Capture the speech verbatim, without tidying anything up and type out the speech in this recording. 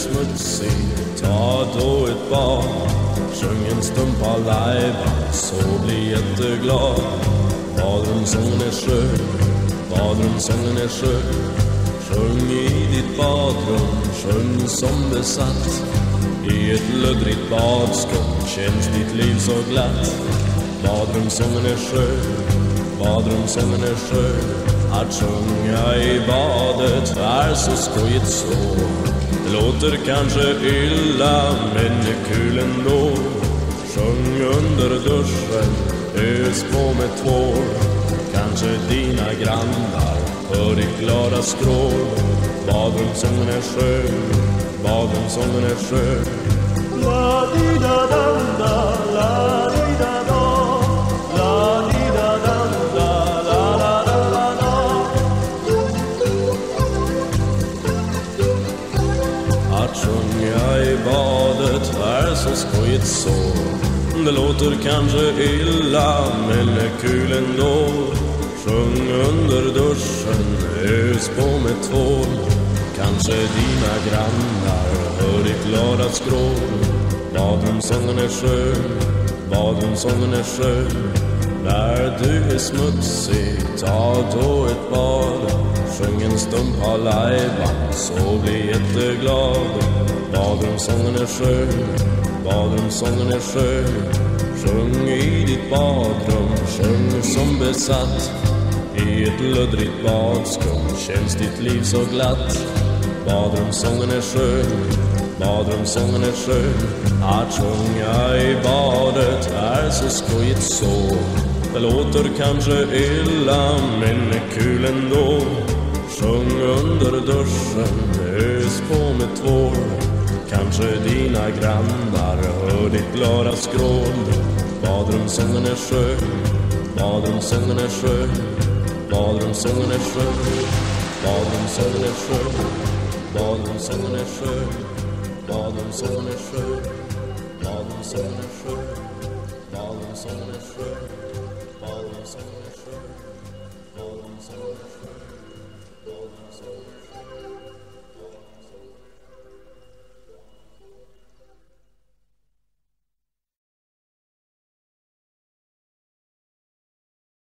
smutsig, ta då ett bad. Sjung en stump av lajban, så bli jätteglad. Badrumssången är skön, badrumssången är skön. Sjung i ditt badrum, sjung som besatt. I ett luddrigt badskum känns ditt liv så glatt. Badrumssången är skön, badrumssången är skön. Att sjunga i badet är så skojigt så. Det låter kanske illa, men det är kul ändå. Sjung under duschen, ös på med tvål. Kanske dina grannar hör ditt glada skrål. Badrumssången är skön, badrumssången är skön. La di da da da, la di da da, la di da da da, la la la la la. Att sjunga i badet är så skojigt så. Det låter kanske illa, men det är kul ändå. Sjung under duschen, ös på med tvål. Kanske dina grannar hör ditt glada skrål. Badrumssången är skön, badrumssången är skön. När du är smutsig, ta då ett bad. Sjung en stump av lajban, så bli jätteglad. Badrumssången är skön, badrumssången är skön. Sjung i ditt badrum, sjung som besatt. I ett luddrigt badskum känns ditt liv så glatt. Badrumssången är skön, badrumssången är skön. Att sjunga i badet är så skojigt så. Det låter kanske illa, men är kul ändå. Sjung under duschen, ös på med tvål. Kanske dina grannar hör ditt glada skrål. Badrumssången är skön, badrumssången är skön. Badrumssången är skön, badrumssången är skön. Badrumssången är skön, badrumssången är skön. Badrumssången är skön, badrumssången är skön. Badrumssången är skön, badrumssången är skön.